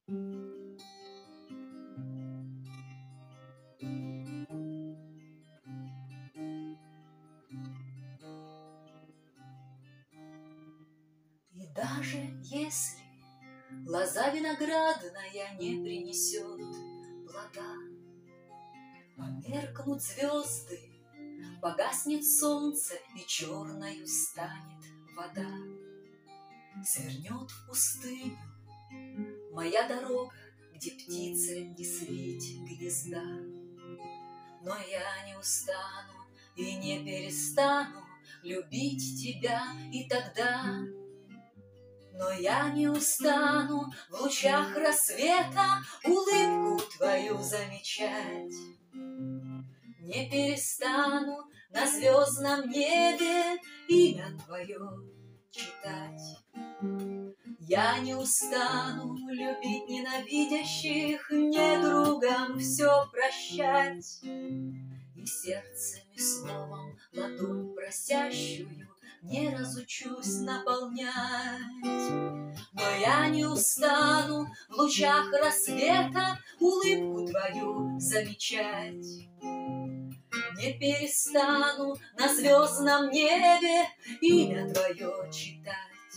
И даже если лоза виноградная не принесет плода, померкнут звезды, погаснет солнце, и черною станет вода. Свернет в пустыню моя дорога, где птице не свить гнезда. Но я не устану и не перестану любить тебя и тогда. Но я не устану в лучах рассвета улыбку твою замечать. Не перестану на звездном небе имя твое читать. Я не устану любить ненавидящих, недругам все прощать. И сердцем и словом ладонь просящую не разучусь наполнять. Но я не устану в лучах рассвета улыбку твою замечать. Не перестану на звездном небе имя твое читать.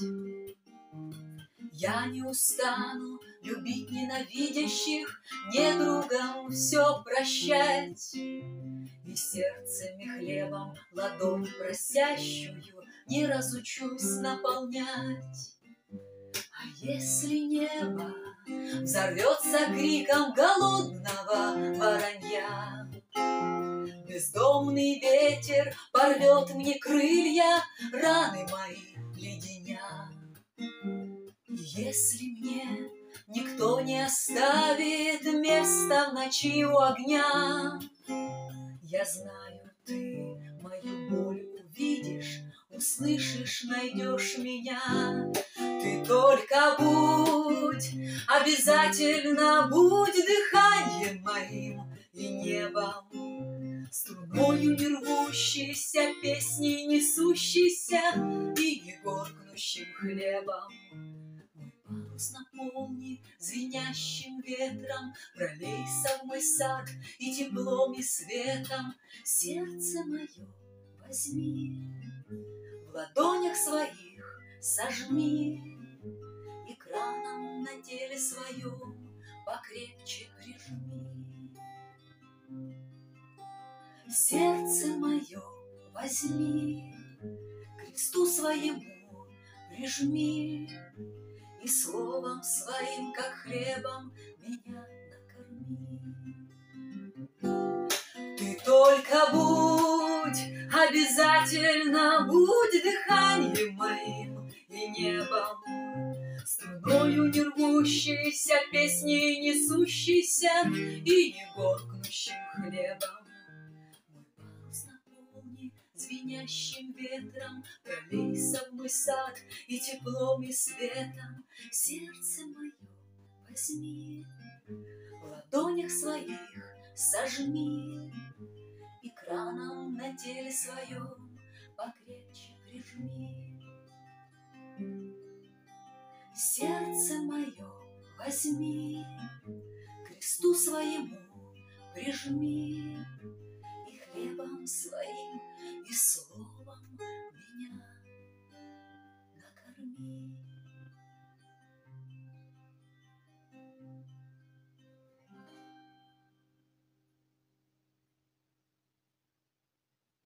Я не устану любить ненавидящих, недругам все прощать. И сердцем и хлебом ладонь просящую не разучусь наполнять. А если небо взорвется криком голодного воронья, бездомный ветер порвет мне крылья, раны мои леденя. И если мне никто не оставит места в ночи у огня, я знаю, ты мою боль увидишь, услышишь, найдешь меня. Ты только будь, обязательно будь дыханием моим и небом, струною не рвущейся, песней несущейся и не горкнущим хлебом. Мой парус наполни звенящим ветром, пролейся в мой сад и теплом, и светом. Сердце мое возьми, в ладонях своих сожми, и краном на теле своем покрепче прижми. Сердце мое возьми, к кресту своему прижми, и словом своим, как хлебом, меня накорми. Ты только будь, обязательно будь дыханием моим и небом, струною не рвущейся, песней несущейся и не горкнущим хлебом. Мой парус наполни звенящим ветром, пролейся в мой сад и теплом, и светом. Сердце мое возьми, в ладонях своих сожми, и краном на теле своем покрепче прижми. Сердце мое возьми, к кресту своему прижми, и хлебом своим, и словом меня